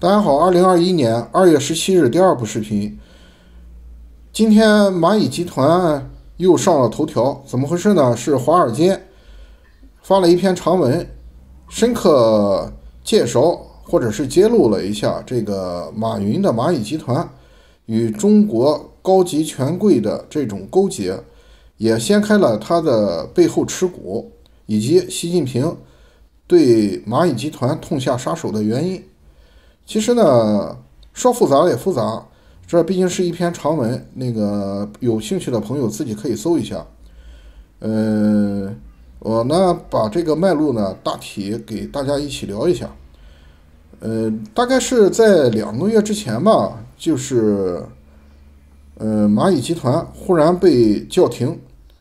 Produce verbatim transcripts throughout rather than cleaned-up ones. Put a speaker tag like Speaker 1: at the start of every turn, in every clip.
Speaker 1: 大家好，二零二一年二月十七日第二部视频。今天蚂蚁集团又上了头条，怎么回事呢？是华尔街发了一篇长文，深刻介绍或者是揭露了一下这个马云的蚂蚁集团与中国高级权贵的这种勾结，也掀开了他的背后持股以及习近平对蚂蚁集团痛下杀手的原因。其实呢，说复杂也复杂，这毕竟是一篇长文，那个有兴趣的朋友自己可以搜一下。呃，我呢把这个脉络呢大体给大家一起聊一下。呃，大概是在两个月之前吧，就是呃蚂蚁集团忽然被叫停。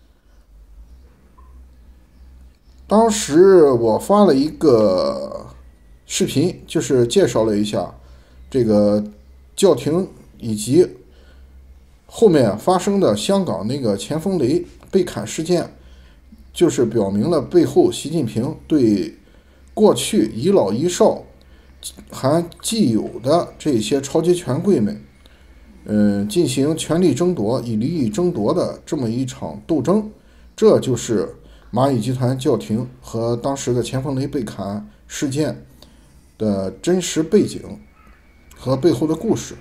Speaker 1: 当时我发了一个视频，就是介绍了一下这个叫停以及后面发生的香港那个钱枫雷被砍事件，就是表明了背后习近平对过去遗老遗少还既有的这些超级权贵们，嗯，进行权力争夺、以利益争夺的这么一场斗争。这就是蚂蚁集团叫停和当时的钱枫雷被砍事件的真实背景和背后的故事。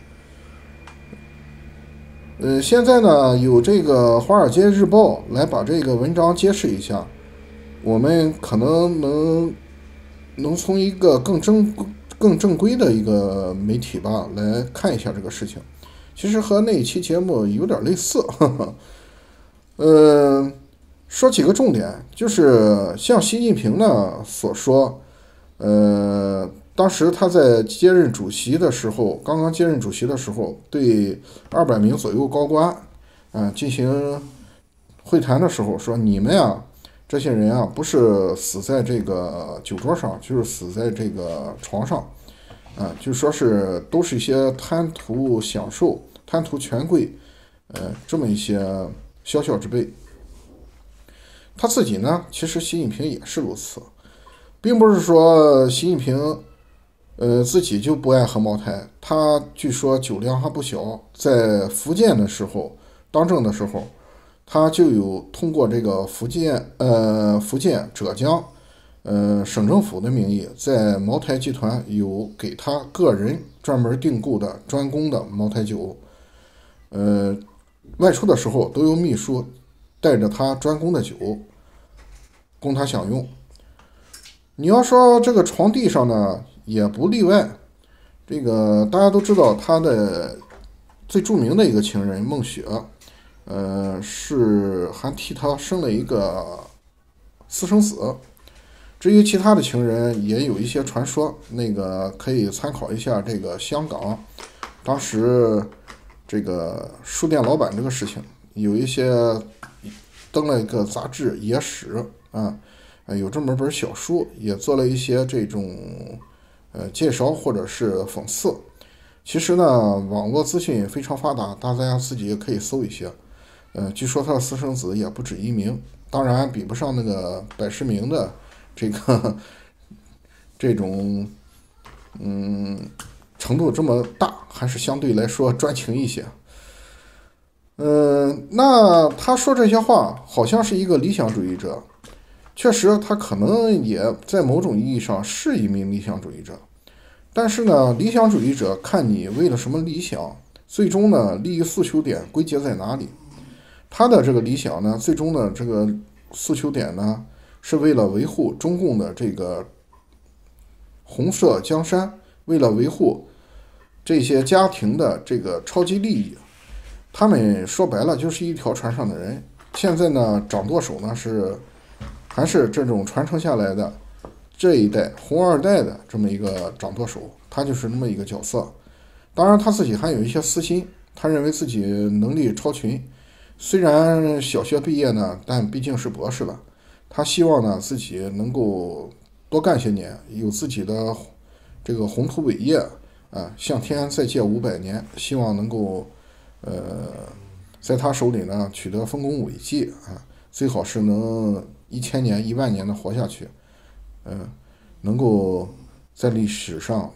Speaker 1: 呃，现在呢，有这个《华尔街日报》来把这个文章揭示一下，我们可能能能从一个更正更正规的一个媒体吧来看一下这个事情。其实和那一期节目有点类似，呵呵。呃，说几个重点，就是像习近平呢所说，呃。当时他在接任主席的时候，刚刚接任主席的时候，对二百名左右高官，嗯、呃，进行会谈的时候说：“你们呀，这些人啊，不是死在这个酒桌上，就是死在这个床上，啊、呃，就说是都是一些贪图享受、贪图权贵，呃，这么一些小小之辈。”他自己呢，其实习近平也是如此，并不是说习近平。呃，自己就不爱喝茅台，他据说酒量还不小，在福建的时候当政的时候，他就有通过这个福建、呃福建、浙江、呃省政府的名义，在茅台集团有给他个人专门订购的专供的茅台酒，呃，外出的时候都有秘书带着他专供的酒供他享用。你要说这个床地上呢？也不例外，这个大家都知道，他的最著名的一个情人孟雪，呃，是还替他生了一个私生子。至于其他的情人，也有一些传说，那个可以参考一下这个香港当时这个书店老板这个事情，有一些登了一个杂志《野史》啊，有这么本小书，也做了一些这种。呃，介绍或者是讽刺。其实呢，网络资讯非常发达，大家自己也可以搜一些。呃，据说他的私生子也不止一名，当然比不上那个百十名的这个这种，嗯，程度这么大，还是相对来说专情一些。嗯、呃，那他说这些话，好像是一个理想主义者。确实，他可能也在某种意义上是一名理想主义者，但是呢，理想主义者看你为了什么理想，最终呢，利益诉求点归结在哪里？他的这个理想呢，最终的这个诉求点呢，是为了维护中共的这个红色江山，为了维护这些家庭的这个超级利益。他们说白了就是一条船上的人。现在呢，掌舵手呢是。还是这种传承下来的这一代红二代的这么一个掌舵手，他就是那么一个角色。当然他自己还有一些私心，他认为自己能力超群，虽然小学毕业呢，但毕竟是博士了。他希望呢自己能够多干些年，有自己的这个宏图伟业啊，向天再借五百年，希望能够呃在他手里呢取得丰功伟绩啊，最好是能。一千年、一万年的活下去，嗯、呃，能够在历史上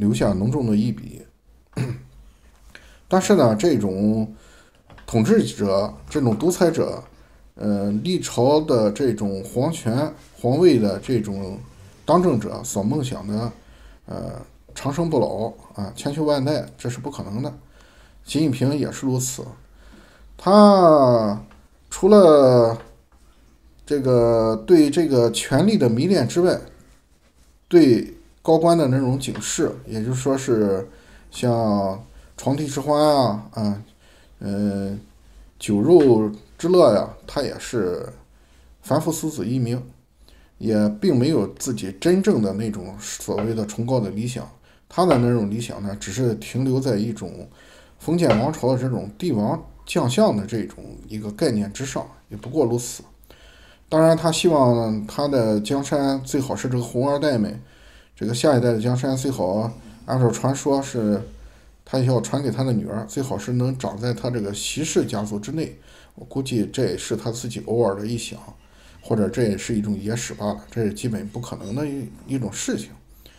Speaker 1: 留下浓重的一笔。但是呢，这种统治者、这种独裁者，呃，历朝的这种皇权、皇位的这种当政者所梦想的，呃，长生不老啊，千秋万代，这是不可能的。习近平也是如此，他除了这个对这个权力的迷恋之外，对高官的那种警示，也就是说是像床笫之欢啊，啊，呃，酒肉之乐呀，他也是凡夫俗子一名，也并没有自己真正的那种所谓的崇高的理想。他的那种理想呢，只是停留在一种封建王朝的这种帝王将相的这种一个概念之上，也不过如此。当然，他希望他的江山最好是这个红二代们，这个下一代的江山最好按照传说是，他要传给他的女儿，最好是能长在他这个习氏家族之内。我估计这也是他自己偶尔的一想，或者这也是一种野史罢了，这是基本不可能的一一种事情。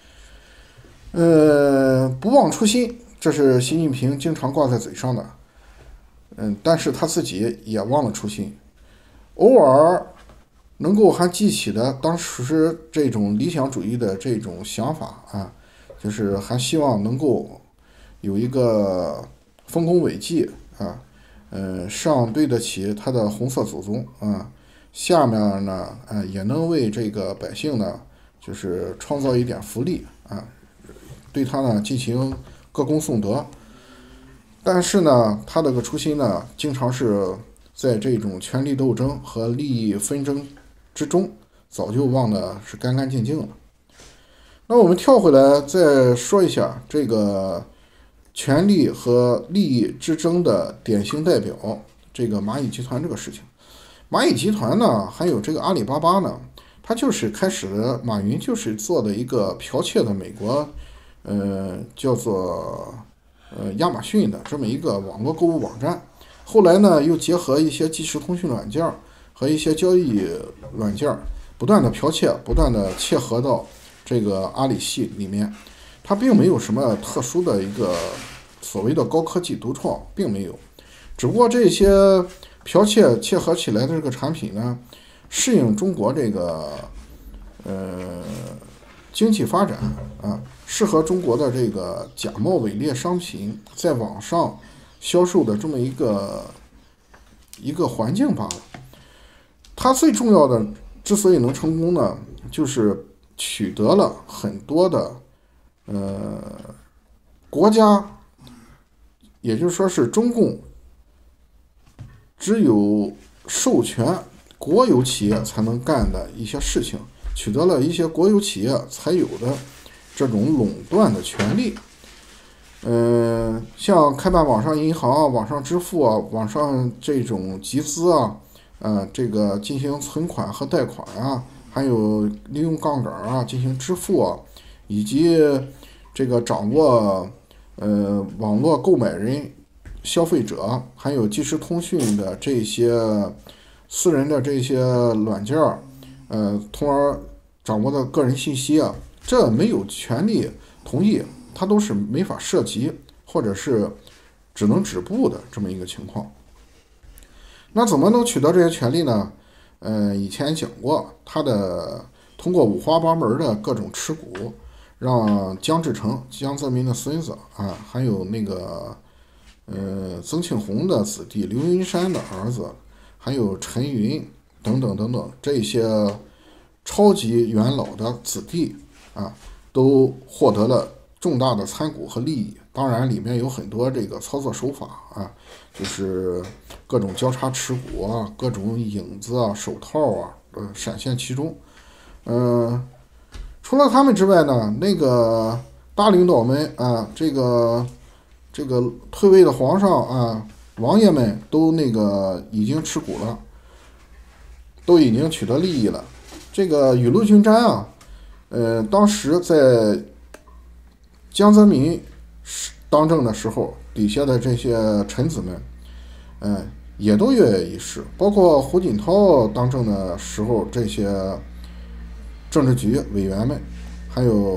Speaker 1: 呃，不忘初心，这是习近平经常挂在嘴上的。嗯，但是他自己也忘了初心，偶尔能够还记起的当时这种理想主义的这种想法啊，就是还希望能够有一个丰功伟绩啊，呃，上对得起他的红色祖宗啊，下面呢，呃，也能为这个百姓呢，就是创造一点福利啊，对他呢进行歌功颂德。但是呢，他这个初心呢，经常是在这种权力斗争和利益纷争之中，早就忘得是干干净净了。那我们跳回来再说一下这个权力和利益之争的典型代表，这个蚂蚁集团这个事情。蚂蚁集团呢，还有这个阿里巴巴呢，它就是开始的马云就是做的一个剽窃的美国，呃，叫做呃亚马逊的这么一个网络购物网站。后来呢，又结合一些即时通讯软件和一些交易软件，不断的剽窃，不断的切合到这个阿里系里面。它并没有什么特殊的一个所谓的高科技独创，并没有。只不过这些剽窃切合起来的这个产品呢，适应中国这个呃经济发展啊，适合中国的这个假冒伪劣商品在网上销售的这么一个一个环境罢了。它最重要的之所以能成功呢，就是取得了很多的呃国家，也就是说是中共只有授权国有企业才能干的一些事情，取得了一些国有企业才有的这种垄断的权利。嗯、呃，像开办网上银行啊、网上支付啊、网上这种集资啊，呃，这个进行存款和贷款啊，还有利用杠杆啊进行支付啊，以及这个掌握呃网络购买人、消费者，还有即时通讯的这些私人的这些软件，呃，从而掌握的个人信息啊，这没有权利同意，它都是没法涉及，或者是只能止步的这么一个情况。那怎么能取得这些权利呢？呃，以前讲过，他的通过五花八门的各种持股，让江志成、江泽民的孙子啊，还有那个呃曾庆红的子弟、刘云山的儿子，还有陈云等等等等这些超级元老的子弟啊，都获得了重大的参股和利益。当然，里面有很多这个操作手法啊，就是各种交叉持股啊，各种影子啊、手套啊，呃，闪现其中。嗯、呃，除了他们之外呢，那个大领导们啊，这个这个退位的皇上啊、王爷们都那个已经持股了，都已经取得利益了。这个雨露均沾啊，呃，当时在江泽民当政的时候，底下的这些臣子们，嗯、呃，也都跃跃欲试。包括胡锦涛当政的时候，这些政治局委员们，还有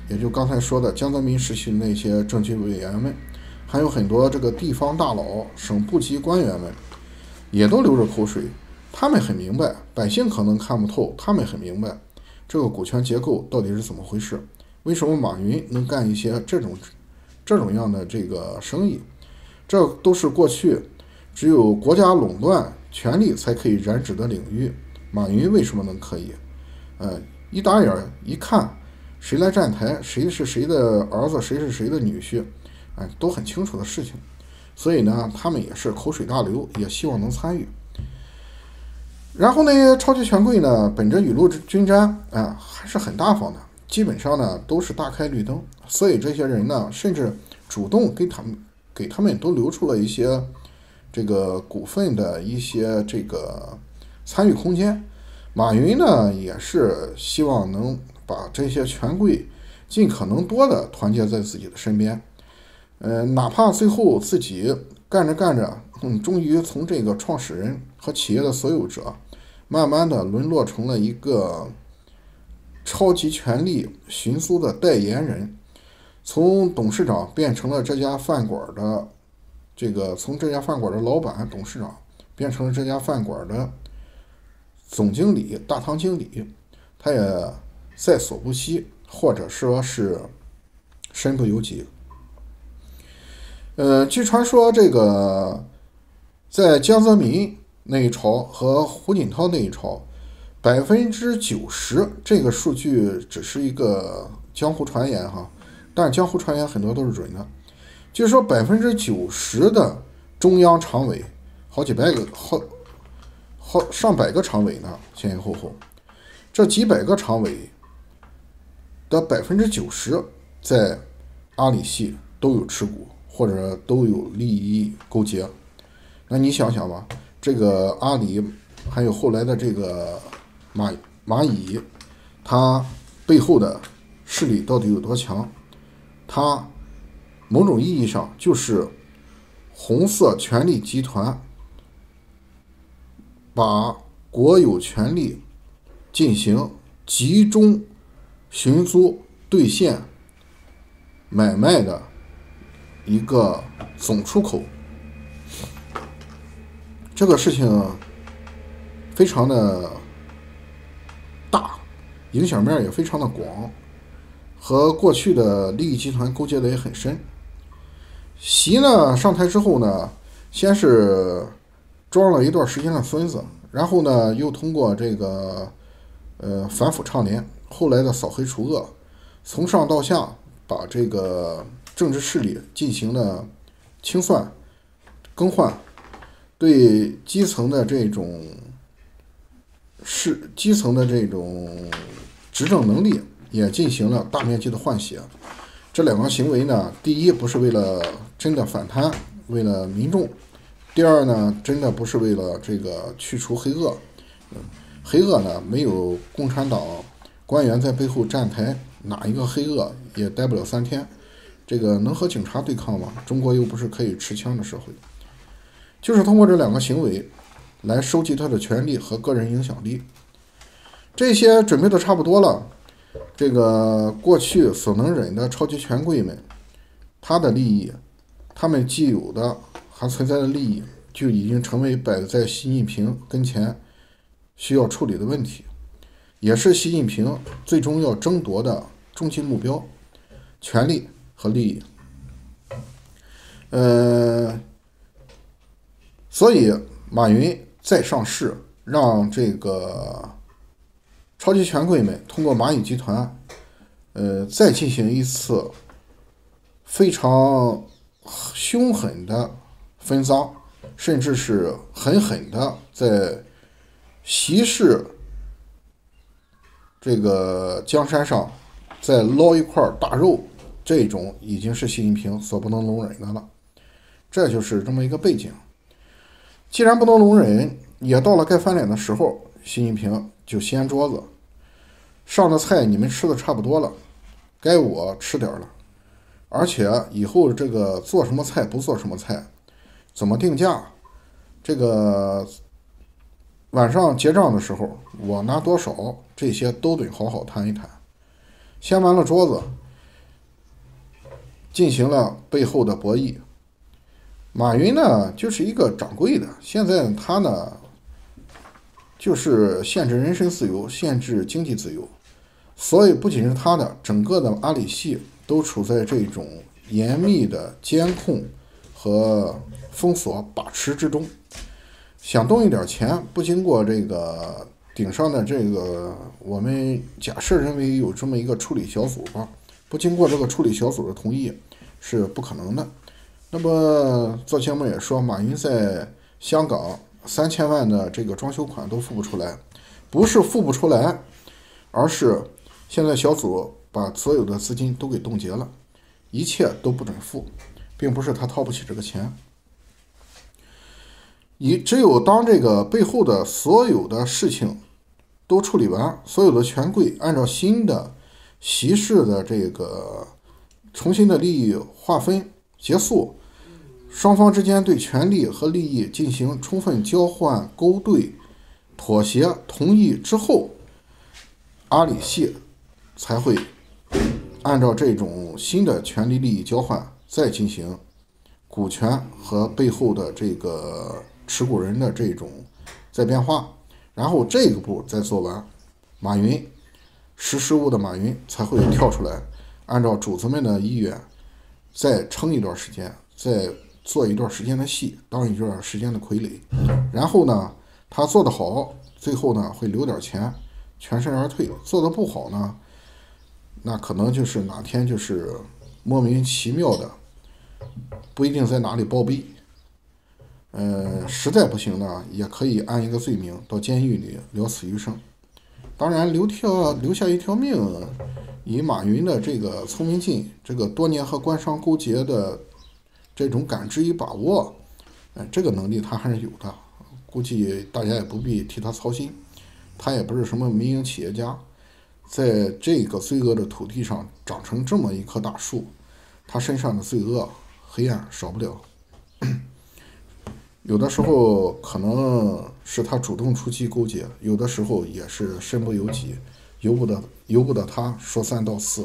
Speaker 1: 也就刚才说的江泽民时期那些政协委员们，还有很多这个地方大佬、省部级官员们，也都流着口水。他们很明白，百姓可能看不透，他们很明白这个股权结构到底是怎么回事，为什么马云能干一些这种这种样的这个生意。这都是过去只有国家垄断权力才可以染指的领域，马云为什么能可以？呃，一打眼一看，谁来站台，谁是谁的儿子，谁是谁的女婿，哎，都很清楚的事情。所以呢，他们也是口水大流，也希望能参与。然后呢，超级权贵呢，本着雨露均沾啊，还是很大方的，基本上呢都是大开绿灯。所以这些人呢，甚至主动给他们给他们都留出了一些这个股份的一些这个参与空间。马云呢，也是希望能把这些权贵尽可能多的团结在自己的身边。呃，哪怕最后自己干着干着，嗯，终于从这个创始人和企业的所有者，慢慢的沦落成了一个超级权力寻租的代言人，从董事长变成了这家饭馆的这个，从这家饭馆的老板、董事长变成了这家饭馆的总经理、大堂经理，他也在所不惜，或者说是身不由己。呃，据传说，这个在江泽民那一朝和胡锦涛那一朝，百分之九十这个数据只是一个江湖传言哈，但江湖传言很多都是准的。就是说，百分之九十的中央常委，好几百个、好好上百个常委呢，前前后后，这几百个常委的百分之九十在阿里系都有持股，或者都有利益勾结。那你想想吧，这个阿里还有后来的这个蚂蚂蚁，它背后的势力到底有多强？它某种意义上就是红色权力集团把国有权力进行集中寻租、兑现、买卖的一个总出口。这个事情非常的大，影响面也非常的广，和过去的利益集团勾结的也很深。习呢上台之后呢，先是装了一段时间的孙子，然后呢又通过这个呃反腐倡廉，后来的扫黑除恶，从上到下把这个政治势力进行了清算、更换，对基层的这种是基层的这种执政能力也进行了大面积的换血。这两个行为呢，第一不是为了真的反贪，为了民众；第二呢，真的不是为了这个去除黑恶。黑恶呢，没有共产党官员在背后站台，哪一个黑恶也待不了三天。这个能和警察对抗吗？中国又不是可以持枪的社会。就是通过这两个行为来收集他的权力和个人影响力。这些准备的差不多了，这个过去所能忍的超级权贵们，他的利益，他们既有的还存在的利益，就已经成为摆在习近平跟前需要处理的问题，也是习近平最终要争夺的终极目标：权力和利益。呃，所以马云再上市，让这个超级权贵们通过蚂蚁集团，呃，再进行一次非常凶狠的分赃，甚至是狠狠的在习氏这个江山上再捞一块大肉，这种已经是习近平所不能容忍的了。这就是这么一个背景。既然不能容忍，也到了该翻脸的时候，习近平就掀桌子，上的菜你们吃的差不多了，该我吃点了。而且以后这个做什么菜不做什么菜，怎么定价，这个晚上结账的时候我拿多少，这些都得好好谈一谈。掀完了桌子， 进行了背后的博弈。马云呢就是一个掌柜的，现在他呢就是限制人身自由，限制经济自由，所以不仅是他的，整个的阿里系都处在这种严密的监控和封锁把持之中。想动一点钱，不经过这个顶上的这个，我们假设认为有这么一个处理小组吧，不经过这个处理小组的同意是不可能的。那么做节目也说，马云在香港三千万的这个装修款都付不出来，不是付不出来，而是现在小组把所有的资金都给冻结了，一切都不准付，并不是他掏不起这个钱。你只有当这个背后的所有的事情都处理完，所有的权贵按照新的习式的这个重新的利益划分结束，双方之间对权利和利益进行充分交换、勾兑、妥协、同意之后，阿里系才会按照这种新的权利利益交换再进行股权和背后的这个持股人的这种再变化，然后这个步再做完，马云识时务的马云才会跳出来，按照主子们的意愿再撑一段时间，再做一段时间的戏，当一段时间的傀儡，然后呢他做得好，最后呢会留点钱全身而退，做得不好呢，那可能就是哪天就是莫名其妙的不一定在哪里暴毙，呃，实在不行呢也可以按一个罪名到监狱里了此余生。当然留条留下一条命，以马云的这个聪明劲，这个多年和官商勾结的这种感知与把握，呃，这个能力他还是有的，估计大家也不必替他操心，他也不是什么民营企业家，在这个罪恶的土地上长成这么一棵大树，他身上的罪恶黑暗少不了。有的时候可能是他主动出击勾结，有的时候也是身不由己，由不得由不得他说三道四。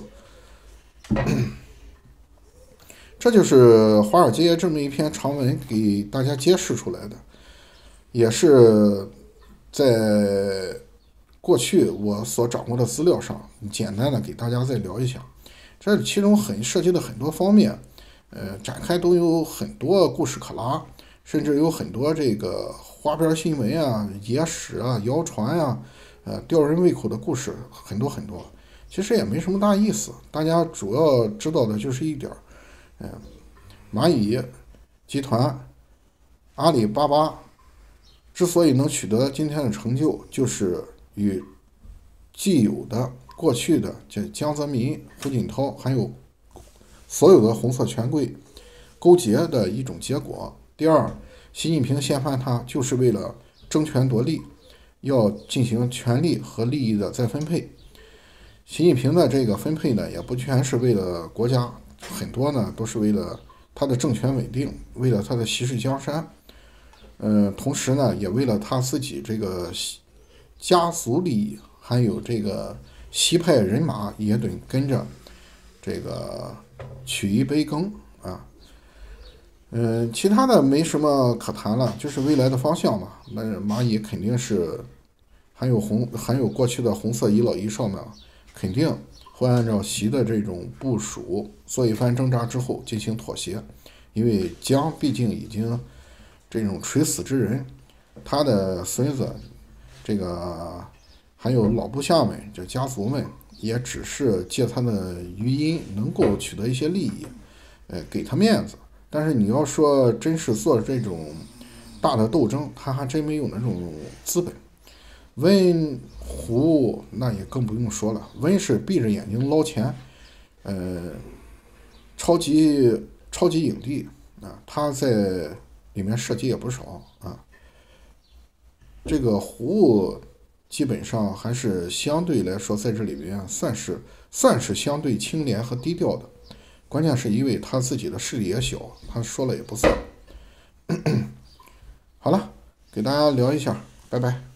Speaker 1: 这就是华尔街这么一篇长文给大家揭示出来的，也是在过去我所掌握的资料上简单的给大家再聊一下，这其中很涉及的很多方面，呃，展开都有很多故事可拉，甚至有很多这个花边新闻啊、野史啊、谣传啊，呃，吊人胃口的故事很多很多。其实也没什么大意思，大家主要知道的就是一点，嗯、呃，蚂蚁集团、阿里巴巴之所以能取得今天的成就，就是与既有的过去的这江泽民、胡锦涛还有所有的红色权贵勾结的一种结果。第二，习近平掀翻他就是为了争权夺利，要进行权力和利益的再分配。习近平的这个分配呢，也不全是为了国家，很多呢都是为了他的政权稳定，为了他的息事江山，呃，同时呢也为了他自己这个家族利益，还有这个习派人马也得跟着这个取一杯羹啊。嗯、呃，其他的没什么可谈了，就是未来的方向嘛。那蚂蚁肯定是还有红，还有过去的红色遗老遗少们，肯定会按照习的这种部署做一番挣扎之后进行妥协，因为江毕竟已经这种垂死之人，他的孙子这个还有老部下们，这家族们也只是借他的余荫能够取得一些利益，呃，给他面子。但是你要说真是做这种大的斗争，他还真没有那种资本。温胡那也更不用说了，温是闭着眼睛捞钱，呃，超级超级影帝啊，他在里面涉及也不少啊。这个胡基本上还是相对来说在这里面算是算是相对清廉和低调的。关键是因为他自己的势力也小，他说了也不算。好了，给大家聊一下，拜拜。